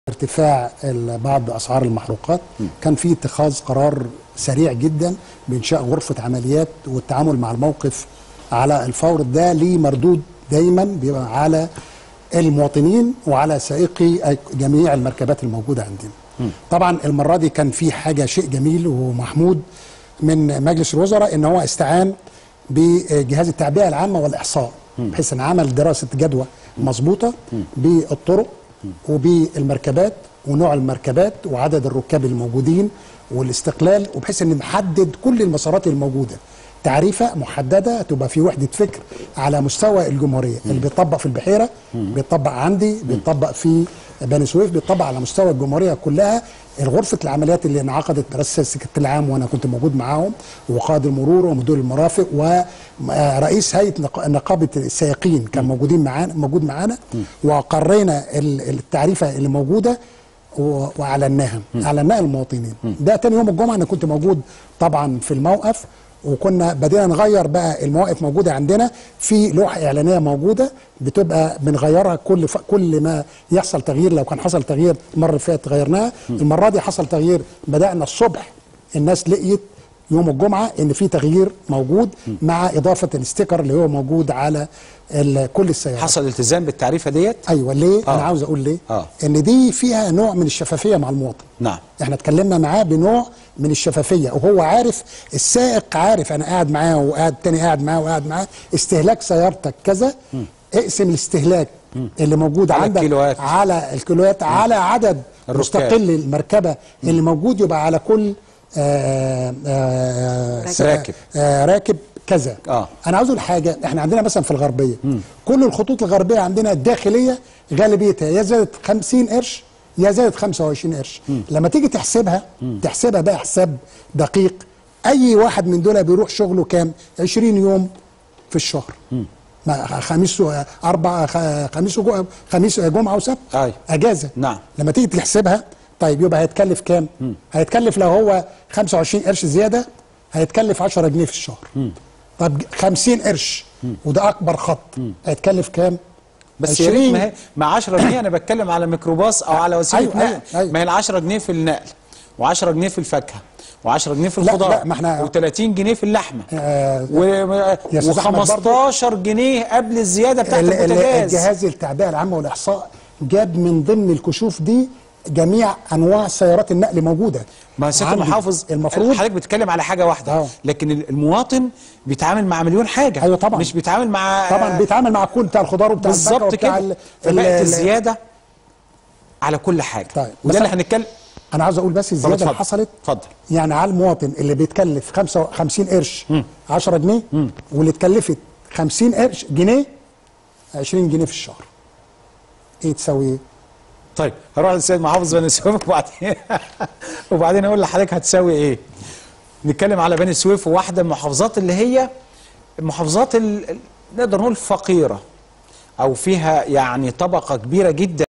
ارتفاع بعض اسعار المحروقات كان في اتخاذ قرار سريع جدا بانشاء غرفه عمليات والتعامل مع الموقف على الفور. ده ليه مردود دايما بيبقى على المواطنين وعلى سائقي جميع المركبات الموجوده عندنا. طبعا المره دي كان في حاجه شيء جميل ومحمود من مجلس الوزراء ان هو استعان بجهاز التعبئه العامه والاحصاء بحيث ان عمل دراسه جدوى مظبوطه بالطرق وبالمركبات ونوع المركبات وعدد الركاب الموجودين والاستقلال، وبحيث ان نحدد كل المسارات الموجوده تعريفه محدده تبقى في وحده فكر على مستوى الجمهوريه. اللي بيطبق في البحيره بيطبق عندي، بيطبق في بني سويف، بيطبق على مستوى الجمهوريه كلها. غرفه العمليات اللي انعقدت برئاسه السكرتير العام وانا كنت موجود معاهم وقائد المرور ومدير المرافق ورئيس هيئه نقابه السائقين كان موجود معانا وقرينا التعريفه اللي موجوده واعلناها للمواطنين. ده تاني يوم الجمعه انا كنت موجود طبعا في الموقف، وكنا بدينا نغير بقى المواقف موجوده عندنا في لوحه اعلانيه موجوده بتبقى بنغيرها كل ما يحصل تغيير. لو كان حصل تغيير المره اللي فاتت غيرناها، المره دي حصل تغيير بدانا الصبح الناس لقيت يوم الجمعه ان في تغيير موجود مع اضافه الاستيكر اللي هو موجود على كل السيارات. حصل التزام بالتعريفه ديت؟ ايوه. ليه؟ انا عاوز اقول ليه؟ ان دي فيها نوع من الشفافيه مع المواطن. نعم. احنا اتكلمنا معاه بنوع من الشفافيه وهو عارف، السائق عارف انا قاعد معاه وقاعد تاني قاعد معاه وقاعد معاه استهلاك سيارتك كذا، اقسم الاستهلاك اللي موجود على عندك الكيلوات. على الكيلوات على عدد مستقل المركبه اللي موجود، يبقى على كل راكب كذا. انا عاوز اقول حاجه، احنا عندنا مثلا في الغربيه كل الخطوط الغربيه عندنا الداخليه غالبيتها يا زادت 50 قرش يا زادت 25 قرش. لما تيجي تحسبها بقى حساب دقيق، اي واحد من دول بيروح شغله كام؟ 20 يوم في الشهر، خميس جمعه وسبت اجازه. نعم. لما تيجي تحسبها طيب يبقى هيتكلف كام؟ هيتكلف لو هو 25 قرش زياده هيتكلف 10 جنيه في الشهر. طب 50 قرش وده اكبر خط هيتكلف كام؟ بس يا ريت مع 10 جنيه انا بتكلم على ميكروباص او على وسيله نقل. ما هي ال 10 جنيه في النقل و10 جنيه في الفاكهه و10 جنيه في الخضار و30 جنيه في اللحمه و15 جنيه قبل الزياده بتاعت البوتاجاز. جهاز التعبئه العامه والاحصاء جاب من ضمن الكشوف دي جميع انواع سيارات النقل موجوده. ما سياده المحافظ المفروض حضرتك بتتكلم على حاجه واحده لكن المواطن بيتعامل مع مليون حاجه. ايوه طبعا. مش بيتعامل مع طبعا بيتعامل مع كل بتاع الخضار وبتاع بالظبط كده. فبقت الزياده على كل حاجه. طيب وده اللي هنتكلم. انا عاوز اقول بس الزياده اللي حصلت اتفضل. يعني على المواطن اللي بيتكلف 55 قرش 10 جنيه واللي اتكلفت 50 قرش جنيه 20 جنيه في الشهر. ايه تساوي ايه؟ طيب هروح للسيد محافظ بني سويف وبعدين اقول لحضرتك هتساوي ايه. نتكلم على بني سويف، واحده من المحافظات اللي هي المحافظات نقدر نقول فقيره او فيها يعني طبقه كبيره جدا